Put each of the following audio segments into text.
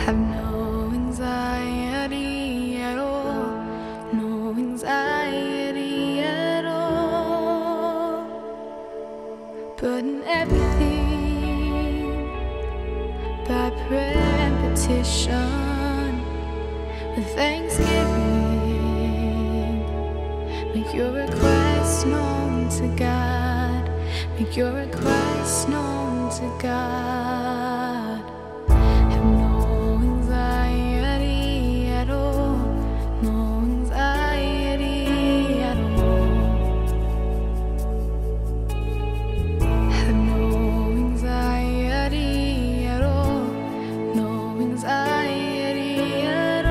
Have no anxiety at all, no anxiety at all. But in everything, by prayer and petition, with thanksgiving, make your requests known to God. Make your requests known to God. Have no anxiety at all, no anxiety at all. Have no anxiety at all, no anxiety at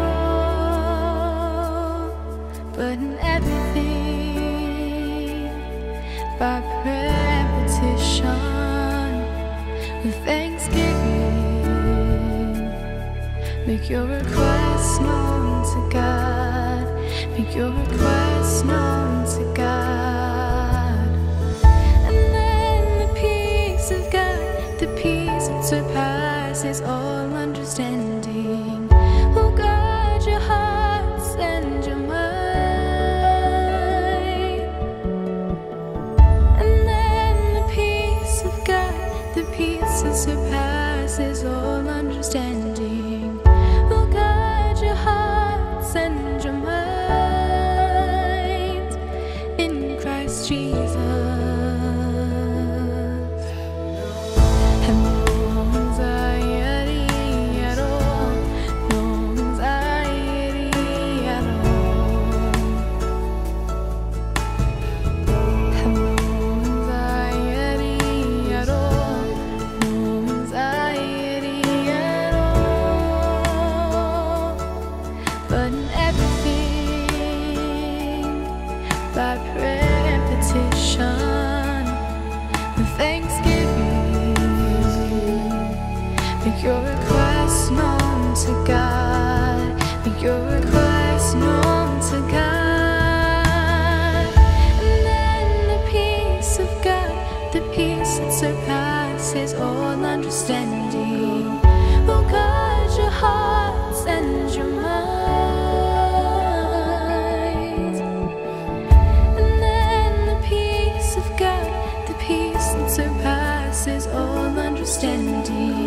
all. But in everything, by prayer and petition, with thanksgiving, make your requests known to God. Make your requests known to God. And then the peace of God, the peace that surpasses all understanding, will guard your hearts and your minds. The peace that surpasses all understanding will guide your hearts and your minds in Christ Jesus. Have no anxiety at all, no anxiety at all. Have no anxiety at all. But in everything, by prayer and petition, with thanksgiving, make your requests known to God. Make your requests known to God. And then the peace of God, the peace that surpasses all understanding, will guard your hearts and your minds. Surpasses all understanding,